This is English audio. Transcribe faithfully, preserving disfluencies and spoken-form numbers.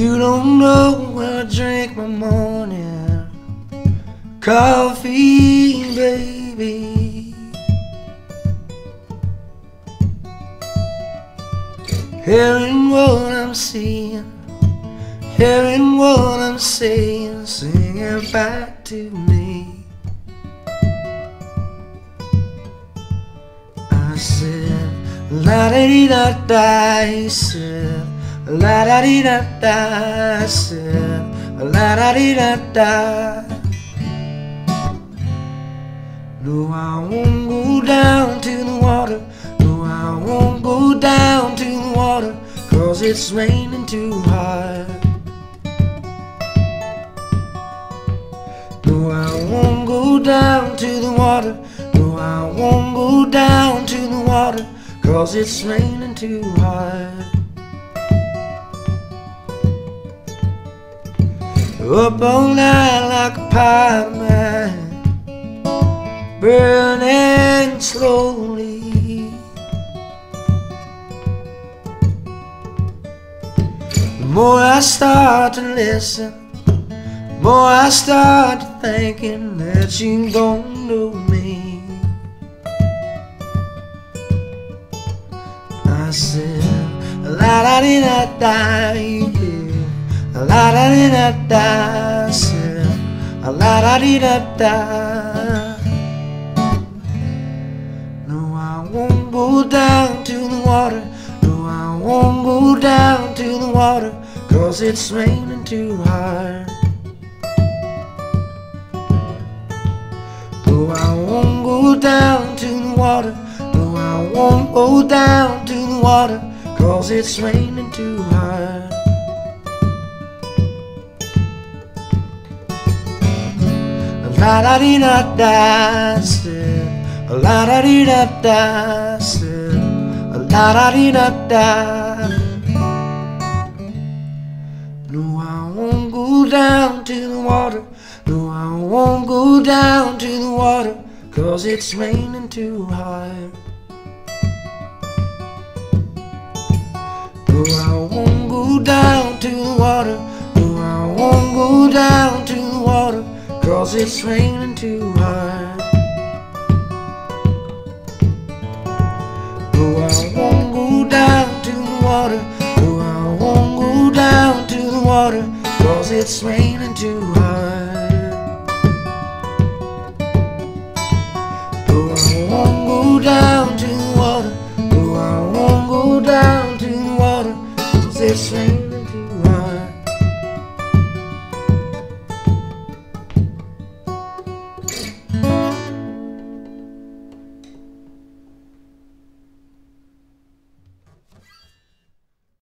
You don't know how I drink my morning coffee, baby. Hearing what I'm seeing, hearing what I'm saying, sing it back to me. I said, la-da-dee-da-da, he said, la-da-dee-da-da, I said, la-da-dee-da-da. No, I won't go down to the water. No, I won't go down to the water, 'cause it's raining too hard. No, I won't go down to the water. No, I won't go down to the water, 'cause it's raining too hard. Up all night like a pot of mine, burning slowly. The more I start to listen, the more I start to thinking that you don't know me. I said, la-da-dee-da-da, yeah, la-da-dee-da-da, I said, la-da-dee-da-da. No, I won't go down to the water. No, I won't go down to the water, 'cause it's raining too hard. No, I won't go down to the water. No, I won't go down to the water, 'cause it's raining too hard. La-da-dee-da-da, said, la-da-dee-da-da, said, la-da-dee-da-da. No, I won't go down to the water. No, I won't go down to the water, 'cause it's raining too hard. No, I won't go down to the water. No, I won't go down to the water, 'cause it's raining too hard. No, I won't go down to the water. No, I won't go down to the water, 'cause it's raining too hard.